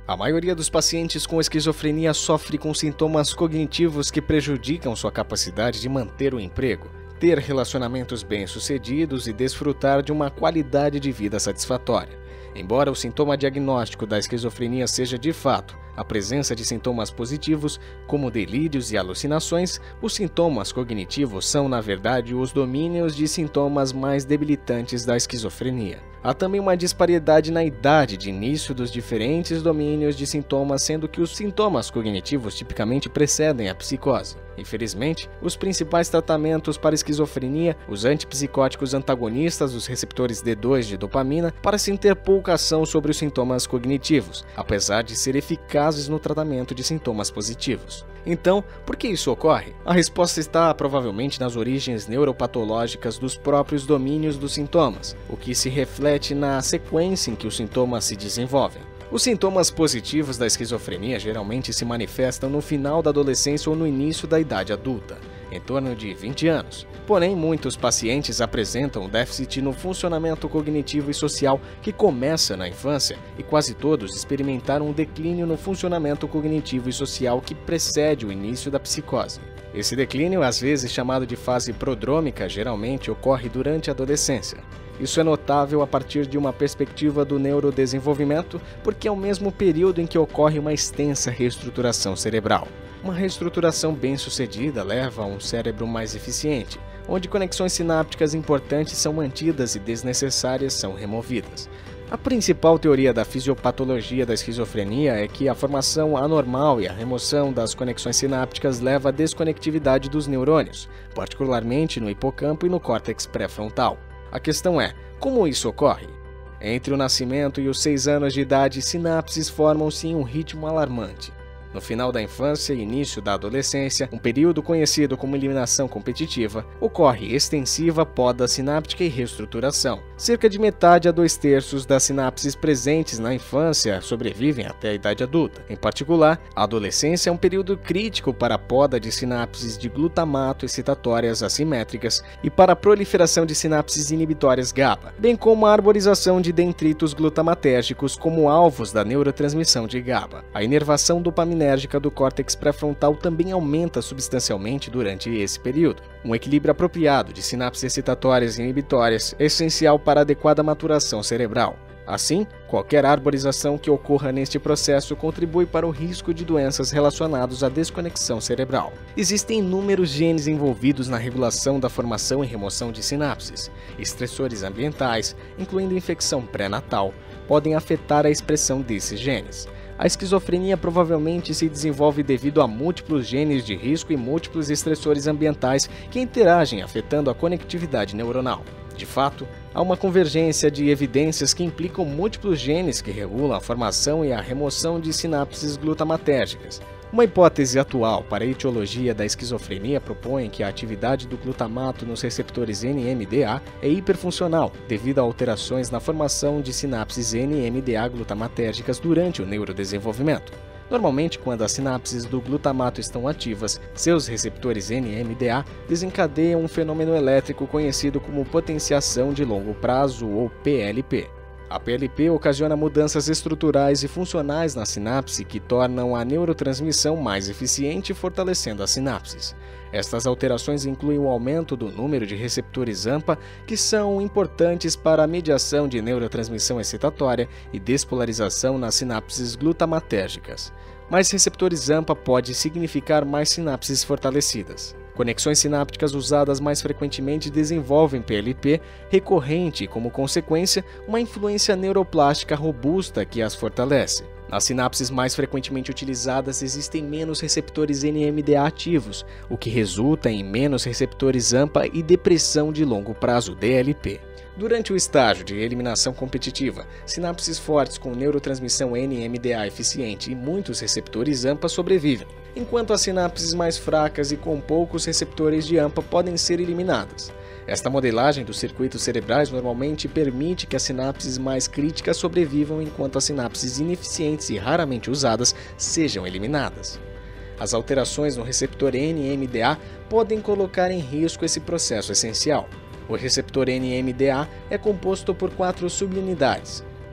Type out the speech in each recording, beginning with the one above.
A maioria dos pacientes com esquizofrenia sofre com sintomas cognitivos que prejudicam sua capacidade de manter o emprego, ter relacionamentos bem-sucedidos e desfrutar de uma qualidade de vida satisfatória. Embora o sintoma diagnóstico da esquizofrenia seja de fato a presença de sintomas positivos, como delírios e alucinações, os sintomas cognitivos são, na verdade, os domínios de sintomas mais debilitantes da esquizofrenia. Há também uma disparidade na idade de início dos diferentes domínios de sintomas, sendo que os sintomas cognitivos tipicamente precedem a psicose. Infelizmente, os principais tratamentos para esquizofrenia, os antipsicóticos antagonistas dos receptores D2 de dopamina, parecem ter pouca ação sobre os sintomas cognitivos, apesar de ser eficazes no tratamento de sintomas positivos. Então, por que isso ocorre? A resposta está provavelmente nas origens neuropatológicas dos próprios domínios dos sintomas, o que se reflete na sequência em que os sintomas se desenvolvem. Os sintomas positivos da esquizofrenia geralmente se manifestam no final da adolescência ou no início da idade adulta, em torno de 20 anos. Porém, muitos pacientes apresentam um déficit no funcionamento cognitivo e social que começa na infância, e quase todos experimentaram um declínio no funcionamento cognitivo e social que precede o início da psicose. Esse declínio, às vezes chamado de fase prodrômica, geralmente ocorre durante a adolescência. Isso é notável a partir de uma perspectiva do neurodesenvolvimento, porque é o mesmo período em que ocorre uma extensa reestruturação cerebral. Uma reestruturação bem-sucedida leva a um cérebro mais eficiente, onde conexões sinápticas importantes são mantidas e desnecessárias são removidas. A principal teoria da fisiopatologia da esquizofrenia é que a formação anormal e a remoção das conexões sinápticas leva à desconectividade dos neurônios, particularmente no hipocampo e no córtex pré-frontal. A questão é, como isso ocorre? Entre o nascimento e os 6 anos de idade, sinapses formam-se em um ritmo alarmante. No final da infância e início da adolescência, um período conhecido como eliminação competitiva, ocorre extensiva poda sináptica e reestruturação. Cerca de metade a 2/3 das sinapses presentes na infância sobrevivem até a idade adulta. Em particular, a adolescência é um período crítico para a poda de sinapses de glutamato excitatórias assimétricas e para a proliferação de sinapses inibitórias GABA, bem como a arborização de dendritos glutamatérgicos como alvos da neurotransmissão de GABA. A inervação dopaminérgica do córtex pré-frontal também aumenta substancialmente durante esse período. Um equilíbrio apropriado de sinapses excitatórias e inibitórias é essencial para a adequada maturação cerebral. Assim, qualquer arborização que ocorra neste processo contribui para o risco de doenças relacionadas à desconexão cerebral. Existem inúmeros genes envolvidos na regulação da formação e remoção de sinapses. Estressores ambientais, incluindo infecção pré-natal, podem afetar a expressão desses genes. A esquizofrenia provavelmente se desenvolve devido a múltiplos genes de risco e múltiplos estressores ambientais que interagem afetando a conectividade neuronal. De fato, há uma convergência de evidências que implicam múltiplos genes que regulam a formação e a remoção de sinapses glutamatérgicas. Uma hipótese atual para a etiologia da esquizofrenia propõe que a atividade do glutamato nos receptores NMDA é hiperfuncional devido a alterações na formação de sinapses NMDA glutamatérgicas durante o neurodesenvolvimento. Normalmente, quando as sinapses do glutamato estão ativas, seus receptores NMDA desencadeiam um fenômeno elétrico conhecido como potenciação de longo prazo ou PLP. A PLP ocasiona mudanças estruturais e funcionais na sinapse que tornam a neurotransmissão mais eficiente, fortalecendo as sinapses. Estas alterações incluem o aumento do número de receptores AMPA, que são importantes para a mediação de neurotransmissão excitatória e despolarização nas sinapses glutamatérgicas. Mais receptores AMPA pode significar mais sinapses fortalecidas. Conexões sinápticas usadas mais frequentemente desenvolvem PLP recorrente e, como consequência, uma influência neuroplástica robusta que as fortalece. Nas sinapses mais frequentemente utilizadas existem menos receptores NMDA ativos, o que resulta em menos receptores AMPA e depressão de longo prazo DLP. Durante o estágio de eliminação competitiva, sinapses fortes com neurotransmissão NMDA eficiente e muitos receptores AMPA sobrevivem, enquanto as sinapses mais fracas e com poucos receptores de AMPA podem ser eliminadas. Esta modelagem dos circuitos cerebrais normalmente permite que as sinapses mais críticas sobrevivam enquanto as sinapses ineficientes e raramente usadas sejam eliminadas. As alterações no receptor NMDA podem colocar em risco esse processo essencial. O receptor NMDA é composto por 4 subunidades: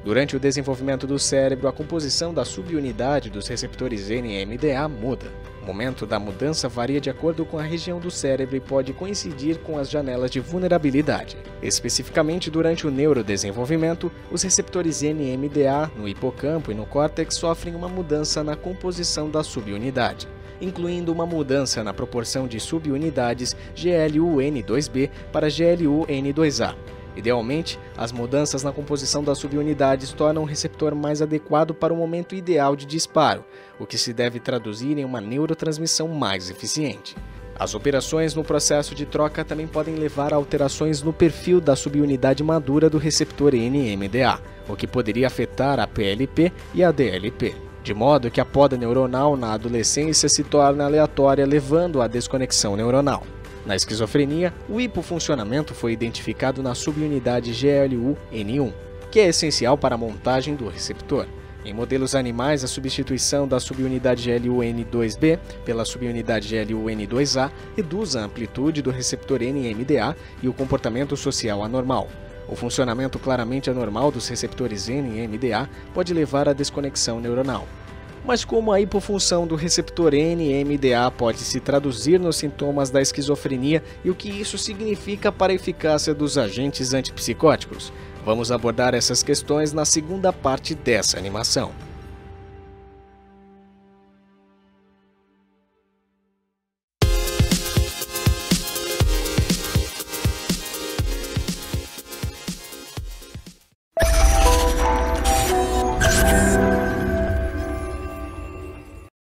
Durante o desenvolvimento do cérebro, a composição da subunidade dos receptores NMDA muda. O momento da mudança varia de acordo com a região do cérebro e pode coincidir com as janelas de vulnerabilidade. Especificamente durante o neurodesenvolvimento, os receptores NMDA no hipocampo e no córtex sofrem uma mudança na composição da subunidade, incluindo uma mudança na proporção de subunidades GLUN2B para GLUN2A. Idealmente, as mudanças na composição das subunidades tornam o receptor mais adequado para o momento ideal de disparo, o que se deve traduzir em uma neurotransmissão mais eficiente. As operações no processo de troca também podem levar a alterações no perfil da subunidade madura do receptor NMDA, o que poderia afetar a PLP e a DLP, de modo que a poda neuronal na adolescência se torna aleatória, levando à desconexão neuronal. Na esquizofrenia, o hipofuncionamento foi identificado na subunidade GLUN1, que é essencial para a montagem do receptor. Em modelos animais, a substituição da subunidade GLUN2B pela subunidade GLUN2A reduz a amplitude do receptor NMDA e o comportamento social anormal. O funcionamento claramente anormal dos receptores NMDA pode levar à desconexão neuronal. Mas como a hipofunção do receptor NMDA pode se traduzir nos sintomas da esquizofrenia e o que isso significa para a eficácia dos agentes antipsicóticos? Vamos abordar essas questões na segunda parte dessa animação.